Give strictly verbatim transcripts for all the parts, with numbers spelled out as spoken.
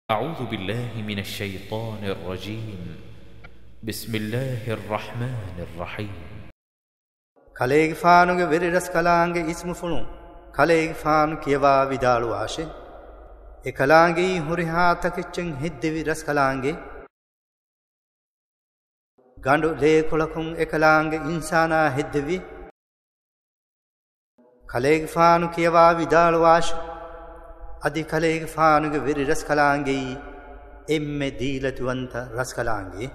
أعوذ بالله من الشيطان الرجيم بسم الله الرحمن الرحيم කලේග ෆානුගේ වෙරිරස් කලාංගේ ඉස්මුෆුණු කලේග ෆානු කියවා විදාළු ආශේ ඒ කලාංගේ හුරිහා තකිච්චෙන් හිද්දෙවි රස් කලාංගේ ගඬු ලේ කොලකුන් ඒ කලාංගේ ඉන්සානා හිද්දෙවි කලේග ෆානු කියවා විදාළු ආශේ අදි කලේග ෆානුගේ වෙරිරස් කලාංගේ එම්මෙ දීලතුවන්ත රස් කලාංගේ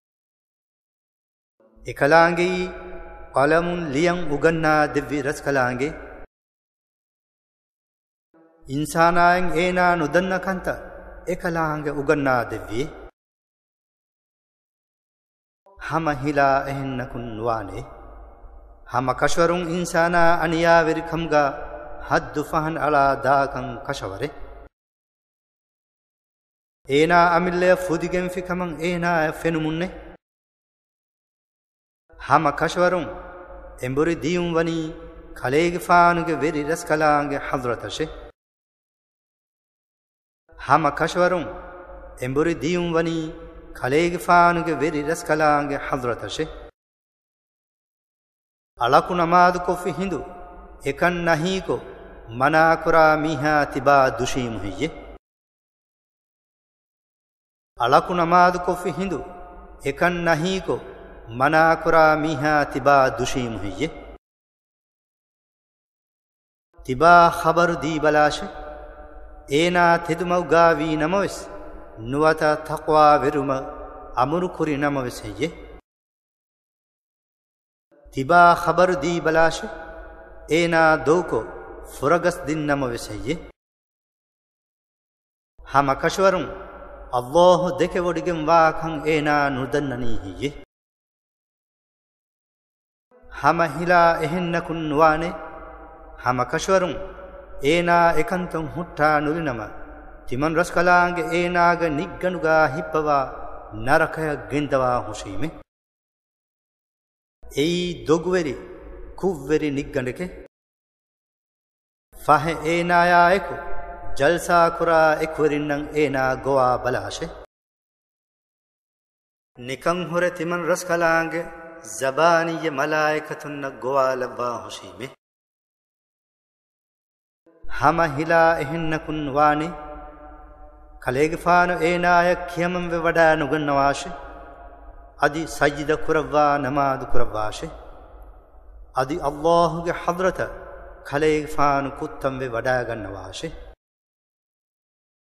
ඒ කලාංගේ قلمٌ ليان උගන්නා දෙවි රස කලාංගේ ඉන්සානායන් ඒනා නොදන්න කන්ත එකලාංග උගන්නා දෙවි හම හිලා එහෙන්නකුන් නුවානේ හම කෂවරුන් ඉන්සානා අනියා වෙරිකම්ගා හද්දු ෆහන් අලා දාකන් කෂවරේ ඒනා අමිල්ලය ෆුදිගෙන් ෆිකමන් ඒනා ෆෙනුමුන්නේ හම කෂවරුන් එම්බුරි දියුම් වනි කලේග ෆානුගේ වෙරි රස් කලාංගේ හදරතෂේ හම කෂවරුන් එම්බුරි දියුම් වනි කලේග ෆානුගේ වෙරි රස් කලාංගේ හදරතෂේ අලකු නමාදු කොෆි හිඳු එකන් නහීකෝ මනාකුරා මිහා තිබා දුෂීමු හියේ අලකු නමාදු කොෆි හිඳු එකන් නහීකෝ මනාකුරා මිහා තිබා දුෂීමු හියේ තිබා ඛබරු දී බලාෂ ඒනා තෙදුමව් ගාවී නමවස් නුවත තක්වා වෙරුම අමුරු කුරි නමවස් හියේ තිබා ඛබරු දී බලාෂ ඒනා දෝකෝ ෆුරගස් දින් නමවස් හියේ හම කෂවරුන් අල්ලාහ් දෙක වඩිගෙන් වාකන් ඒනා නුදන්නනී හියේ හම හිලා එහෙන්නකුන් නුවානේ හම කෂවරුන් ඒනා එකන්තන් හුට්ටා නුලිනම තිමන් රස් කලාංගේ ඒනාග නිග්ගනුගා හිප්පවා නරකය ගෙන්දවා හුෂීමේ එයි දොගුවෙරි කුව්වෙරි නිග්ගණ්ඩකේ ෆහ ඒනායා එකු ජල්සා කුරා එක්වරින්නන් ඒනා ගොවා බලාෂේ නිකං හොර තිමන් රස් කලාංගේ زباني ملائكتن قوالبا هشيمه هما هلا اهنكن واني كليغ فانو اينايا كيمم ودا نغنواش ادي سجد كروا نماز كرواش ادي الله حضرت كليغ فانو كتم ودا غنواش